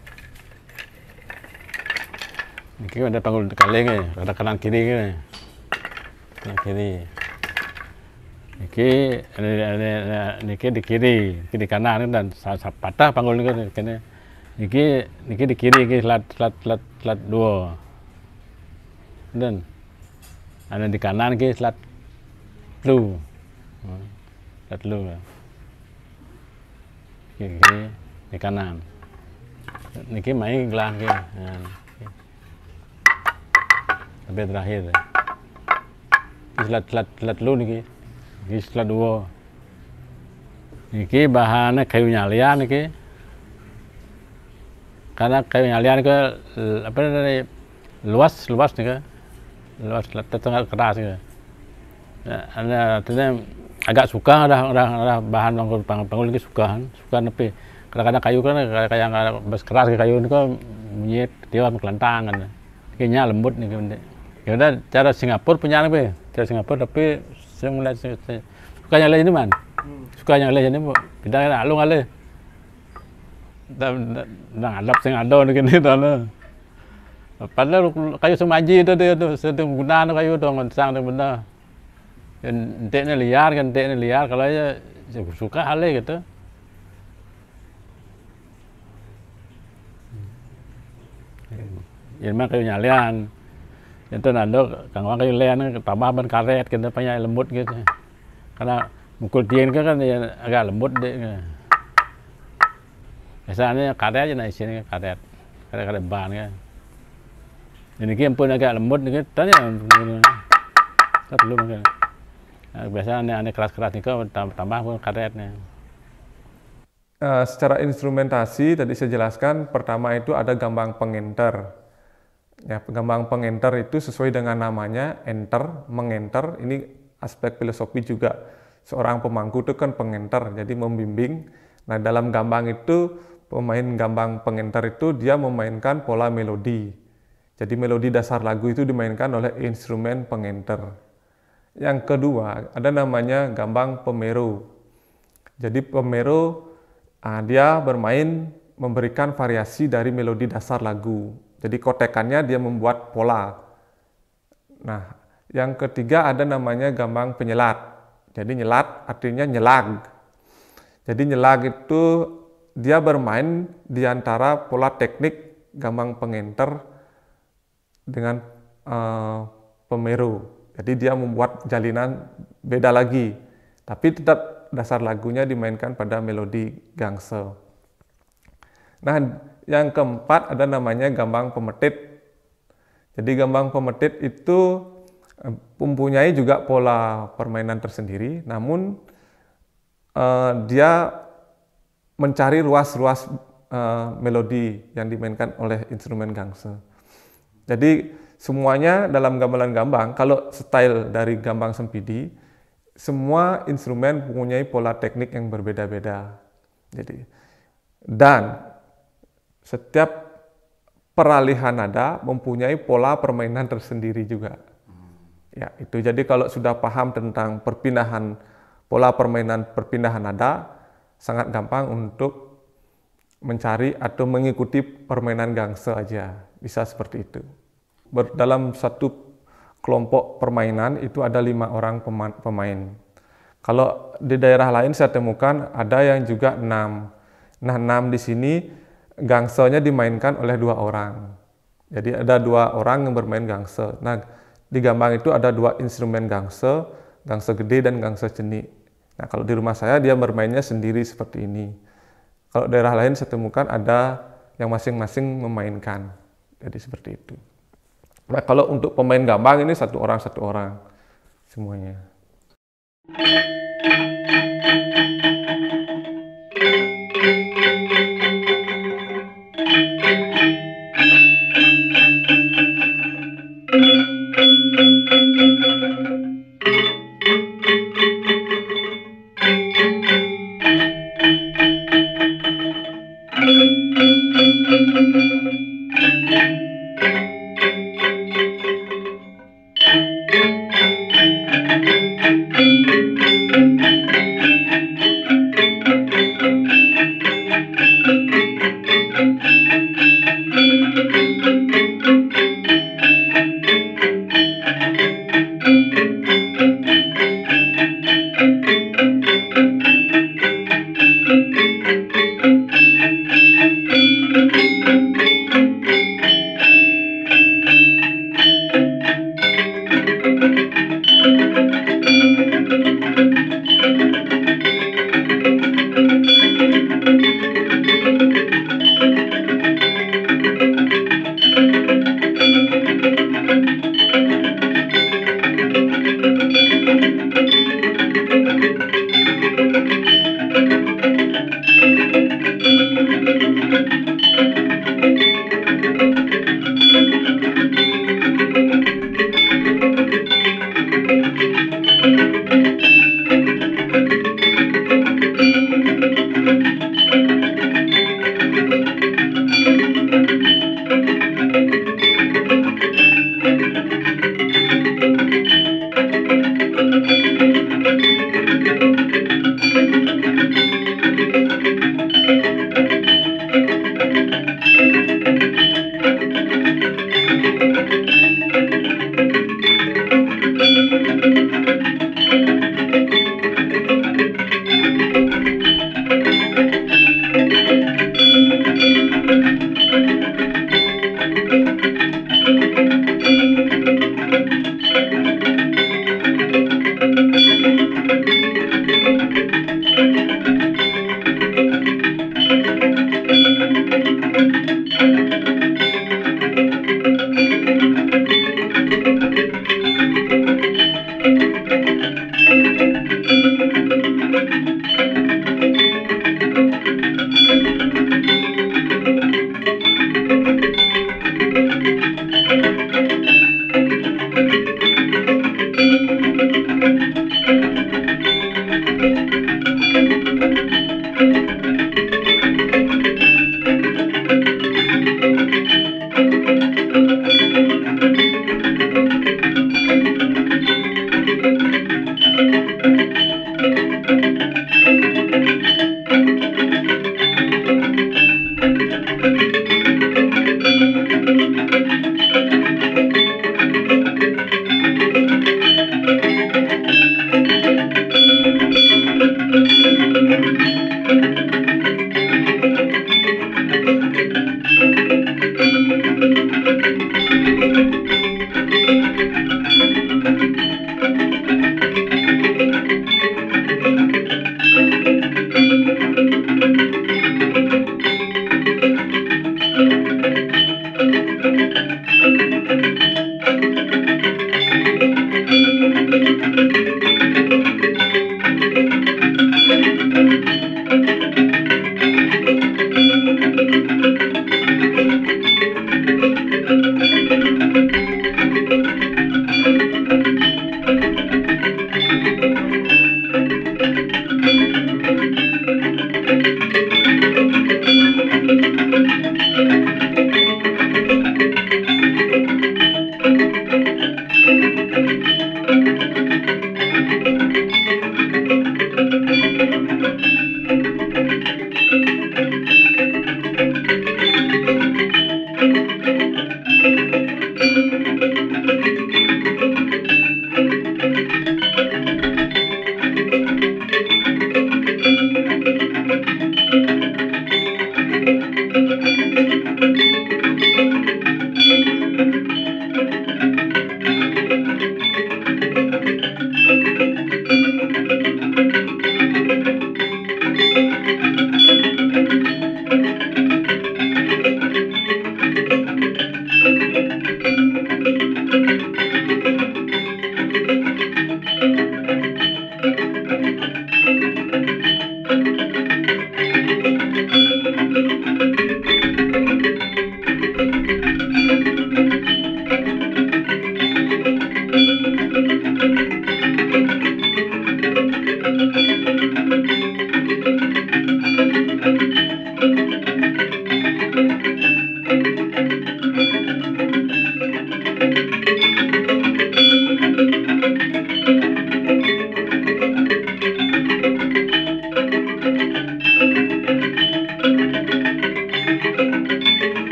Ini ada panggul kaleng ya, ada kanan kiri kan. Kanan kiri. Niki niki di kiri, di kanan dan patah panggul ini kan. Niki niki di kiri, niki selat selat selat selat dua. Dan ada di kanan niki selat lu. Selat lu. Niki di kanan. Niki main gelang niki. Sampai terakhir. Selat selat selat lu niki. Niki selat dua. Niki bahannya kayu nyalian niki. Karena kayu nyalian ke apa namanya luas luas nih, luas tengah keras nih. Nah, artinya agak suka ada ada, ada bahan panggul panggul ini suka suka nepi. Kadang-kadang kayu kan kayak kayak keras kayu ini kan bunyi dia kelentang kan. Kayaknya lembut nih kan. Ya udah cara Singapura punya nih, cara Singapura tapi saya melihat suka nyala ini man, suka nyala ini bu, tidak ada alung ale. Dan ngadap sing ada nih kini tuh. Padahal kayu semaji itu dia tuh sedang guna kayu tuh ngonsang tuh bener. Enteknya liar kan, enteknya liar kalau aja suka ale gitu. Ya memang kayu nyalian. Itu nado kangwang kayu lian tambah ban karet kita punya lembut gitu. Karena mukul tiang kan ya agak lembut deh. Biasanya karet aja nah isinya karet. Karet-karet ban kan. Ini kan pun agak lembut gitu tanya. Tak perlu mungkin. Biasanya aneh keras-keras nih kok tambah pun karetnya. Uh, secara instrumentasi tadi saya jelaskan, pertama itu ada gambang pengenter. Ya, gambang pengenter itu sesuai dengan namanya, enter, mengenter. Ini aspek filosofi juga. Seorang pemangku itu kan pengenter, jadi membimbing. Nah, dalam gambang itu, pemain gambang pengenter itu dia memainkan pola melodi. Jadi melodi dasar lagu itu dimainkan oleh instrumen pengenter. Yang kedua, ada namanya gambang pemero. Jadi pemero, ah, dia bermain memberikan variasi dari melodi dasar lagu. Jadi kotekannya dia membuat pola. Nah, yang ketiga ada namanya gambang penyelat. Jadi nyelat artinya nyelag. Jadi nyelag itu dia bermain di antara pola teknik gambang pengenter dengan uh, pemero. Jadi dia membuat jalinan beda lagi. Tapi tetap dasar lagunya dimainkan pada melodi gangse. Nah, yang keempat ada namanya gambang pemetit. Jadi gambang pemetit itu mempunyai juga pola permainan tersendiri, namun uh, dia mencari ruas-ruas uh, melodi yang dimainkan oleh instrumen gangse. Jadi semuanya dalam gamelan gambang, kalau style dari gambang sempidi, semua instrumen mempunyai pola teknik yang berbeda-beda. Jadi dan setiap peralihan nada mempunyai pola permainan tersendiri juga. Ya, itu jadi kalau sudah paham tentang perpindahan pola permainan perpindahan nada, sangat gampang untuk mencari atau mengikuti permainan gangse aja, bisa seperti itu. Ber, dalam satu kelompok permainan itu ada lima orang pemain. Kalau di daerah lain saya temukan ada yang juga enam. Nah, enam di sini gangsenya dimainkan oleh dua orang. Jadi ada dua orang yang bermain gangse. Nah, di gambang itu ada dua instrumen gangse, gangse gede dan gangse cenik. Nah, kalau di rumah saya dia bermainnya sendiri seperti ini. Kalau daerah lain saya temukan ada yang masing-masing memainkan. Jadi seperti itu. Nah, kalau untuk pemain gambang ini satu orang satu orang semuanya.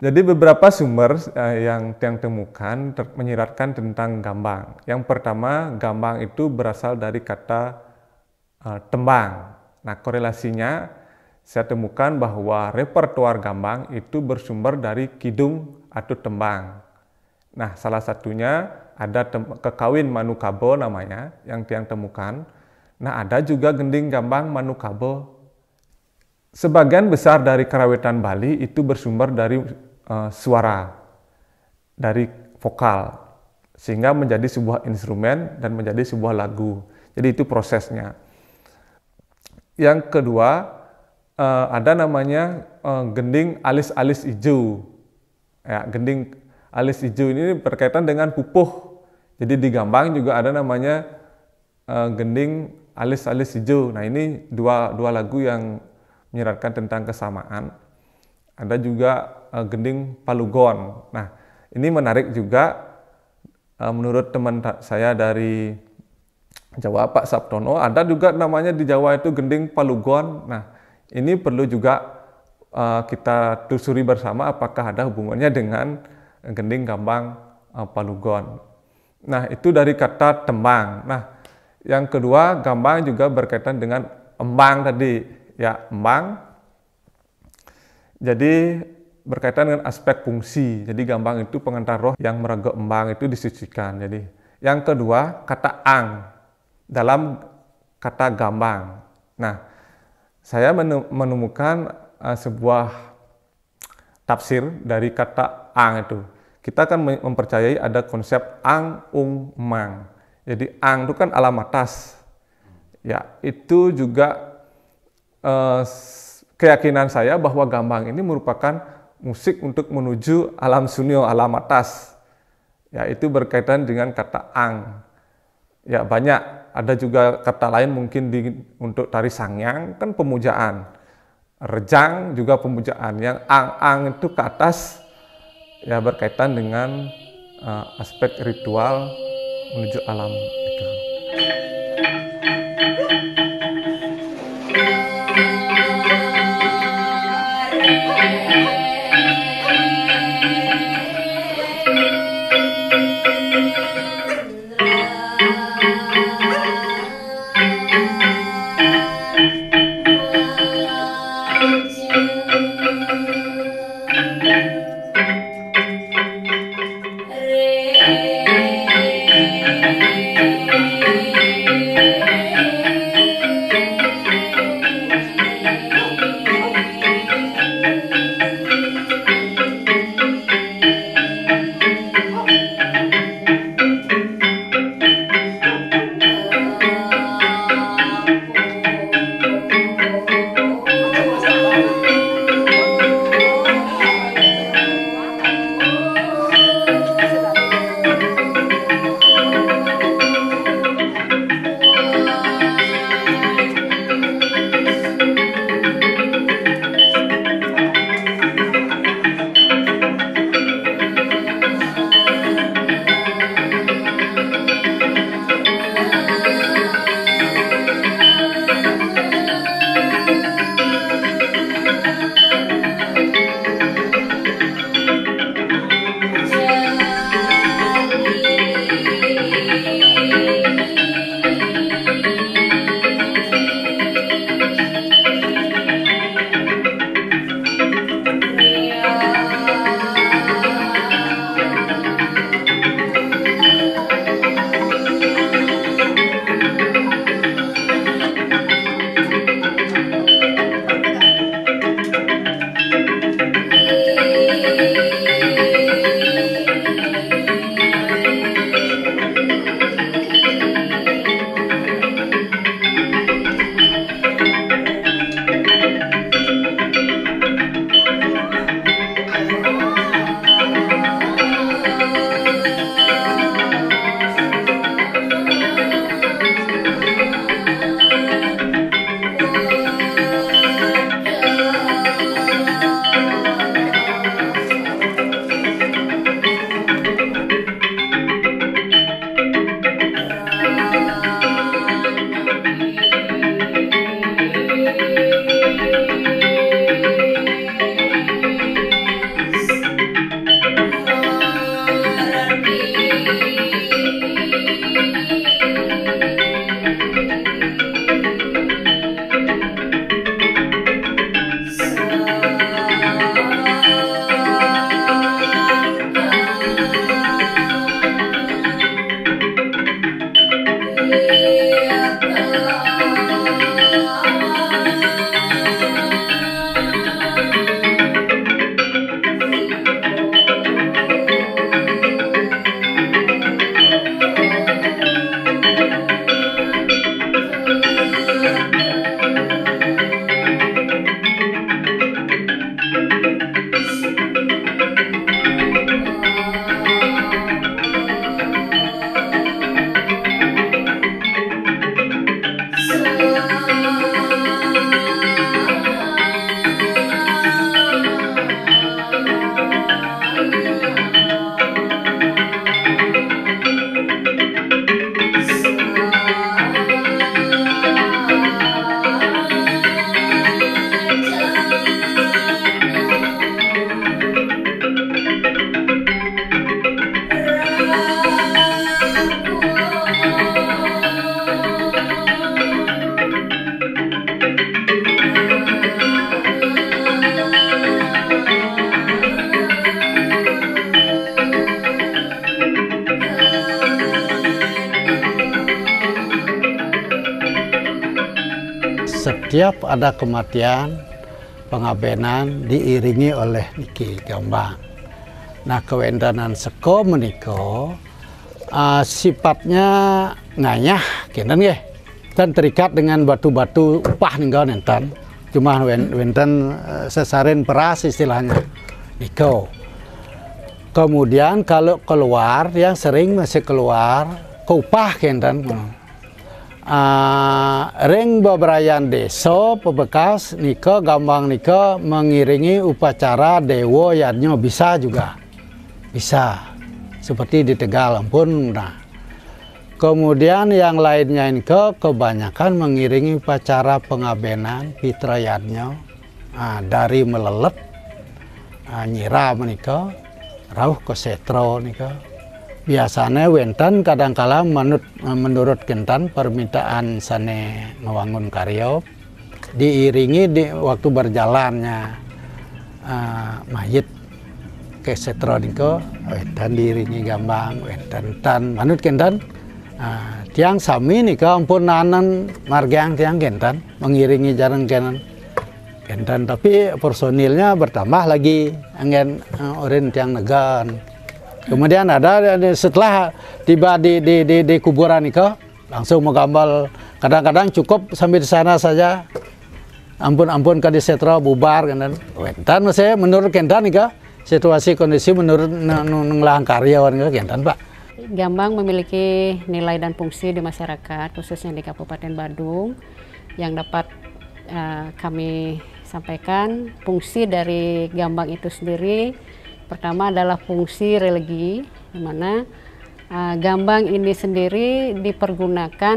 Jadi beberapa sumber uh, yang yang temukan ter- menyiratkan tentang gambang. Yang pertama, gambang itu berasal dari kata uh, tembang. Nah, korelasinya saya temukan bahwa repertoar gambang itu bersumber dari kidung atau tembang. Nah, salah satunya ada tem- kekawin Manukabo namanya yang tiang temukan. Nah, ada juga gending gambang Manukabo. Sebagian besar dari karawitan Bali itu bersumber dari uh, suara, dari vokal, sehingga menjadi sebuah instrumen dan menjadi sebuah lagu. Jadi itu prosesnya. Yang kedua, uh, ada namanya uh, gending alis-alis hijau. Ya, gending alis hijau ini berkaitan dengan pupuh. Jadi di gambang juga ada namanya uh, gending alis-alis hijau. Nah, ini dua dua lagu yang menyiratkan tentang kesamaan. Ada juga uh, gending palugon. Nah, ini menarik juga uh, menurut teman saya dari Jawa, Pak Sabtono, ada juga namanya di Jawa itu gending palugon. Nah, ini perlu juga uh, kita telusuri bersama apakah ada hubungannya dengan gending gambang uh, palugon. Nah, itu dari kata tembang. Nah, yang kedua, gambang juga berkaitan dengan embang tadi. Ya, embang. Jadi berkaitan dengan aspek fungsi. Jadi gambang itu pengantar roh yang meraga embang itu disucikan. Jadi yang kedua, kata ang dalam kata gambang. Nah, saya menemukan uh, sebuah tafsir dari kata ang itu. Kita kan mempercayai ada konsep ang, ung, mang. Jadi ang itu kan alam atas. Ya, itu juga Uh, keyakinan saya bahwa gambang ini merupakan musik untuk menuju alam sunyo, alam atas. Ya, itu berkaitan dengan kata ang. Ya, banyak. Ada juga kata lain mungkin di, untuk tari sangyang kan pemujaan. Rejang juga pemujaan. Yang ang-ang itu ke atas ya berkaitan dengan uh, aspek ritual menuju alam itu. Re setiap ada kematian, pengabenan diiringi oleh niki gambang. Nah, kewentanan seko menika uh, sifatnya nganyah, kenen nggih, dan terikat dengan batu-batu upah ninggal nenten. Cuma wenten uh, sesaren peras istilahnya, niko. Kemudian kalau keluar, yang sering masih keluar, keupah kenten. Uh, ring beberayan deso pebekas niko gambang niko mengiringi upacara dewa yadnya bisa juga. Bisa, seperti di Tegal pun. Nah, kemudian yang lainnya ini ke kebanyakan mengiringi upacara pengabenan fitrayatnya, nah, dari melelet, nah, nyiram menika, rauh ke setro nika. Biasanya wenten kadangkala menurut menurut kentan permintaan sane ngewangun karyo diiringi di waktu berjalannya uh, mayit ke setro niko, wenten diiringi gambang, wenten tan manut kentan, uh, tiang sami niko ampun nanan margang tiang kentan mengiringi jarang kenan kentan, tapi personilnya bertambah lagi, angin uh, oren tiang negan. Kemudian ada setelah tiba di di di, di kuburan niko langsung menggambal, kadang-kadang cukup sampai di sana saja, ampun ampun ke di setro bubar kentan, wenten saya menurut kentan niko. Situasi kondisi menurut ngelang karyawan kentan Pak. Gambang memiliki nilai dan fungsi di masyarakat, khususnya di Kabupaten Badung, yang dapat uh, kami sampaikan. Fungsi dari gambang itu sendiri, pertama adalah fungsi religi, di mana uh, gambang ini sendiri dipergunakan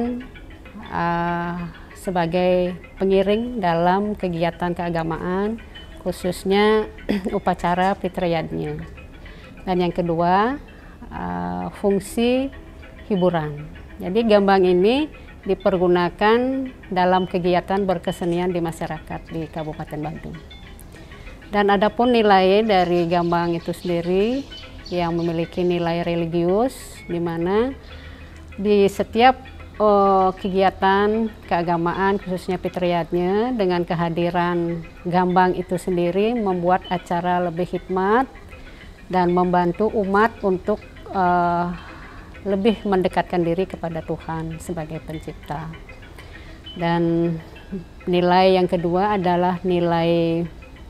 uh, sebagai pengiring dalam kegiatan keagamaan, khususnya upacara fitriyatnya. Dan yang kedua, uh, fungsi hiburan. Jadi gambang ini dipergunakan dalam kegiatan berkesenian di masyarakat di Kabupaten Badung. Dan adapun nilai dari gambang itu sendiri yang memiliki nilai religius, di mana di setiap Oh, kegiatan keagamaan khususnya fitriyatnya dengan kehadiran gambang itu sendiri membuat acara lebih hikmat dan membantu umat untuk uh, lebih mendekatkan diri kepada Tuhan sebagai pencipta. Dan nilai yang kedua adalah nilai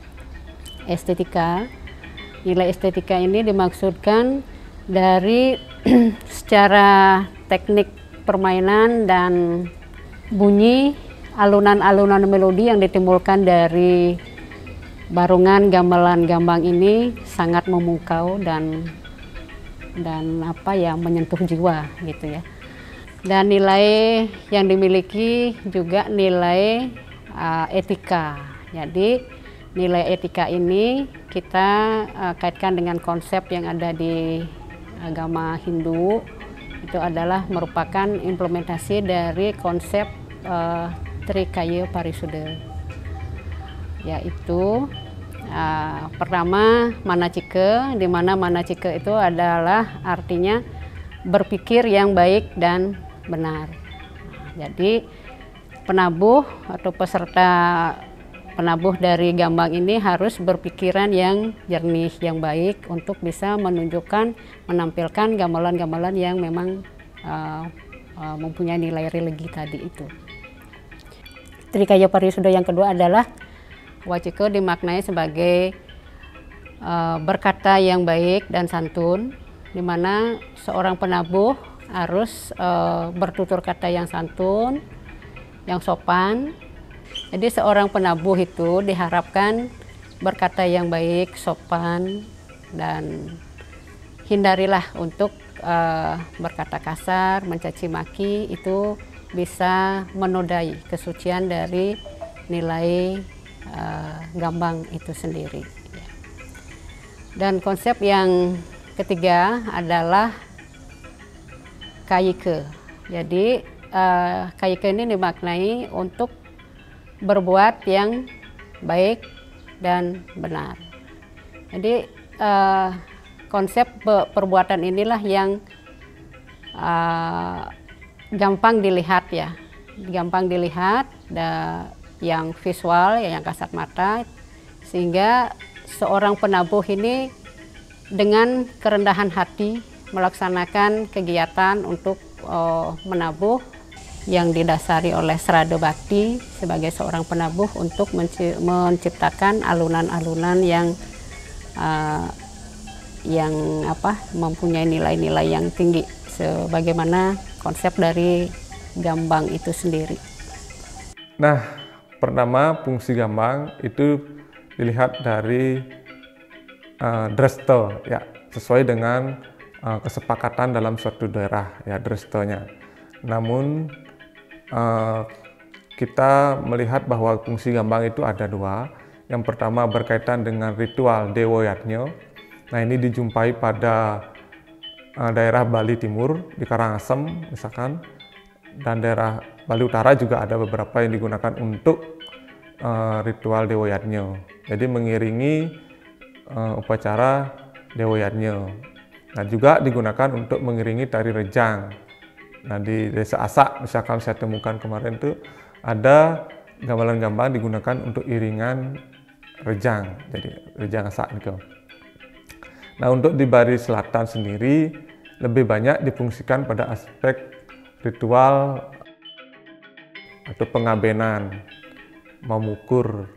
estetika. Nilai estetika ini dimaksudkan dari secara teknik permainan dan bunyi alunan-alunan melodi yang ditimbulkan dari barungan gamelan gambang ini sangat memukau dan dan apa ya menyentuh jiwa gitu ya. Dan nilai yang dimiliki juga nilai uh, etika. Jadi nilai etika ini kita uh, kaitkan dengan konsep yang ada di agama Hindu. Itu adalah merupakan implementasi dari konsep uh, Trikaya Parisuda, yaitu uh, pertama manacike, di mana manacike itu adalah artinya berpikir yang baik dan benar. Jadi penabuh atau peserta penabuh dari gambang ini harus berpikiran yang jernih, yang baik untuk bisa menunjukkan, menampilkan gamelan-gamelan yang memang uh, uh, mempunyai nilai religi tadi itu. Trikaya Parisuda yang kedua adalah wacike dimaknai sebagai uh, berkata yang baik dan santun, di mana seorang penabuh harus uh, bertutur kata yang santun, yang sopan. Jadi seorang penabuh itu diharapkan berkata yang baik, sopan, dan hindarilah untuk uh, berkata kasar, mencaci maki, itu bisa menodai kesucian dari nilai uh, gambang itu sendiri. Dan konsep yang ketiga adalah kayike. Jadi uh, kayike ini dimaknai untuk berbuat yang baik dan benar. Jadi uh, konsep perbuatan inilah yang uh, gampang dilihat ya, gampang dilihat. Da, yang visual, yang kasat mata, sehingga seorang penabuh ini dengan kerendahan hati melaksanakan kegiatan untuk uh, menabuh yang didasari oleh serada bakti sebagai seorang penabuh untuk menciptakan alunan-alunan yang uh, yang apa mempunyai nilai-nilai yang tinggi sebagaimana konsep dari gambang itu sendiri. Nah, pertama fungsi gambang itu dilihat dari uh, dresta, ya, sesuai dengan uh, kesepakatan dalam suatu daerah, ya, drestanya. Namun uh, kita melihat bahwa fungsi gambang itu ada dua. Yang pertama berkaitan dengan ritual Dewa Yatnya. Nah, ini dijumpai pada uh, daerah Bali Timur di Karangasem misalkan, dan daerah Bali Utara juga ada beberapa yang digunakan untuk uh, ritual Dewa Yatnya. Jadi mengiringi uh, upacara Dewa Yatnya. Nah, juga digunakan untuk mengiringi tari rejang. Nah, di Desa Asak misalkan saya temukan kemarin tuh ada gamelan gambang digunakan untuk iringan rejang, jadi rejang Asak gitu. Nah, untuk di Bali Selatan sendiri lebih banyak difungsikan pada aspek ritual atau pengabenan, memukur.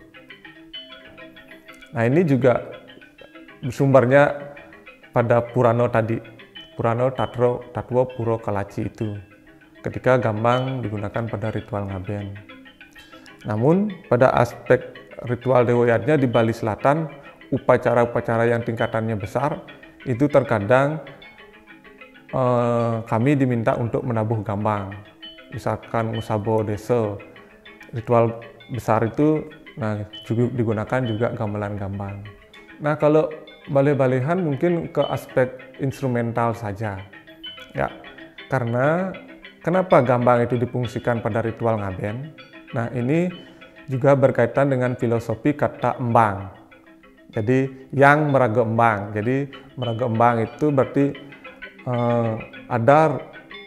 Nah, ini juga sumbernya pada Purana tadi, Purana Tatro Tatwa Puro Kalaci itu, ketika gambang digunakan pada ritual ngaben. Namun pada aspek ritual Dewa Yatnya di Bali Selatan, upacara-upacara yang tingkatannya besar itu terkadang eh, kami diminta untuk menabuh gambang. Misalkan Usabo Desa, ritual besar itu nah juga digunakan juga gamelan gambang. Nah, kalau baleh-balehan mungkin ke aspek instrumental saja, ya, karena kenapa gambang itu difungsikan pada ritual ngaben? Nah, ini juga berkaitan dengan filosofi kata embang. Jadi yang meraga embang. Jadi meraga embang itu berarti eh, ada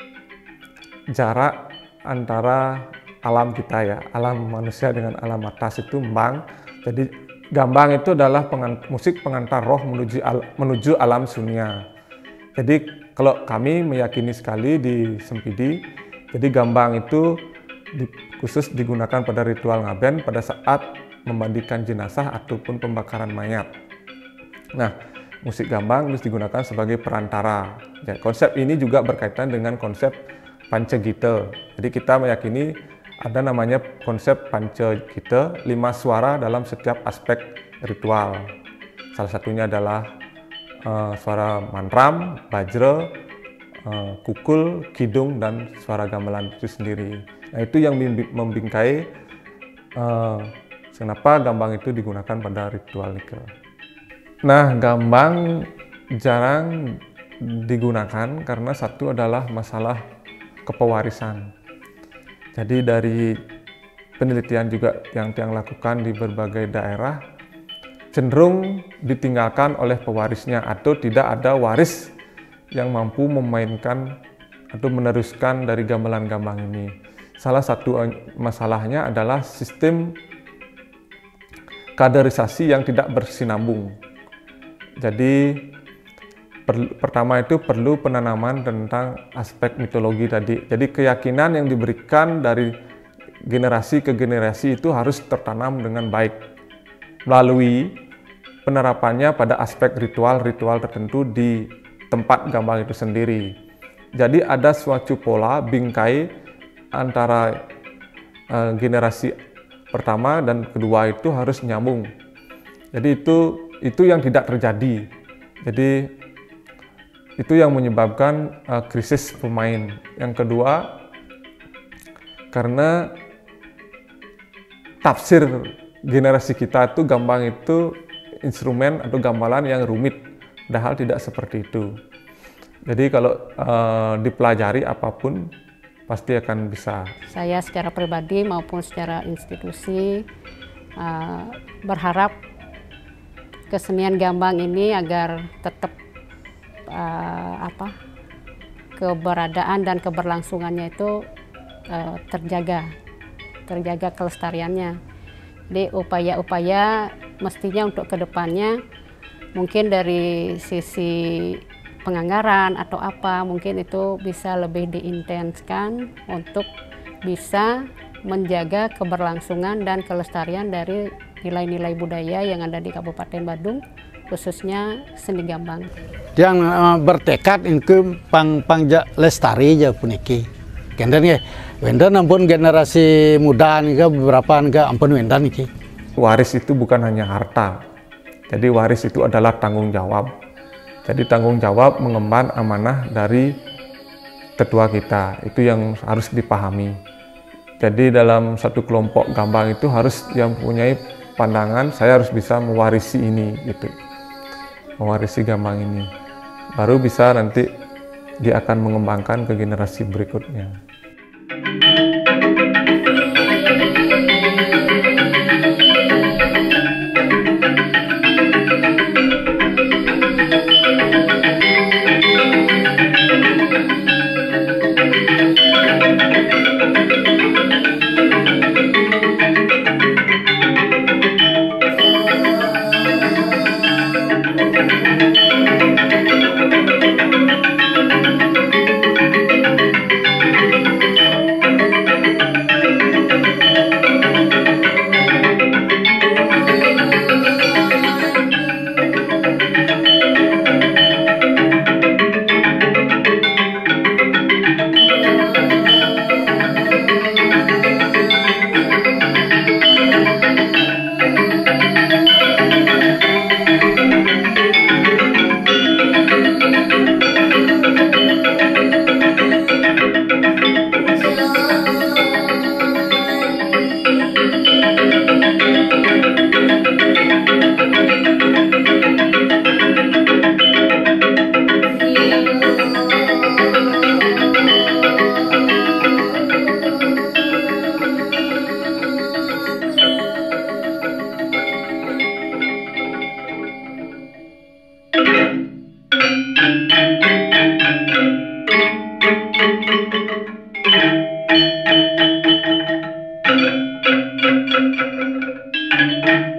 jarak antara alam kita, ya, alam manusia dengan alam atas itu embang. Jadi gambang itu adalah pengan, musik pengantar roh menuju al, menuju alam sunia. Jadi kalau kami meyakini sekali di Sempidi, jadi gambang itu di, khusus digunakan pada ritual ngaben pada saat memandikan jenazah ataupun pembakaran mayat. Nah, musik gambang terus digunakan sebagai perantara. Ya, konsep ini juga berkaitan dengan konsep Pancagita. Jadi kita meyakini ada namanya konsep Pancagita, lima suara dalam setiap aspek ritual. Salah satunya adalah uh, suara mantram, bajra, uh, kukul, kidung, dan suara gamelan itu sendiri. Nah, itu yang membingkai uh, kenapa gambang itu digunakan pada ritual nikah. Nah, gambang jarang digunakan karena satu adalah masalah kepewarisan. Jadi dari penelitian juga yang yang lakukan di berbagai daerah, cenderung ditinggalkan oleh pewarisnya atau tidak ada waris yang mampu memainkan atau meneruskan dari gamelan gambang ini. Salah satu masalahnya adalah sistem kaderisasi yang tidak bersinambung. Jadi per, pertama itu perlu penanaman tentang aspek mitologi tadi. Jadi keyakinan yang diberikan dari generasi ke generasi itu harus tertanam dengan baik melalui penerapannya pada aspek ritual-ritual tertentu di tempat gambang itu sendiri. Jadi ada suatu pola bingkai antara uh, generasi pertama dan kedua itu harus nyambung. Jadi itu itu yang tidak terjadi. Jadi itu yang menyebabkan uh, krisis pemain. Yang kedua, karena tafsir generasi kita itu gambang itu instrumen atau gamelan yang rumit, padahal tidak seperti itu. Jadi kalau uh, dipelajari apapun pasti akan bisa. Saya secara pribadi maupun secara institusi uh, berharap kesenian gambang ini agar tetap uh, apa keberadaan dan keberlangsungannya itu uh, terjaga terjaga kelestariannya. Jadi upaya-upaya mestinya untuk kedepannya mungkin dari sisi penganggaran atau apa mungkin itu bisa lebih diintenskan untuk bisa menjaga keberlangsungan dan kelestarian dari nilai-nilai budaya yang ada di Kabupaten Badung, khususnya seni gambang. Yang uh, bertekad untuk pang pangja lestari aja puniki. Kenden ya, wendan ampun generasi muda nih beberapa nih ampun wendan nih. Waris itu bukan hanya harta, jadi waris itu adalah tanggung jawab. Jadi tanggung jawab mengemban amanah dari tetua kita, itu yang harus dipahami. Jadi dalam satu kelompok gambang itu harus yang mempunyai pandangan, saya harus bisa mewarisi ini, gitu. Mewarisi gambang ini. Baru bisa nanti dia akan mengembangkan ke generasi berikutnya. Thank you.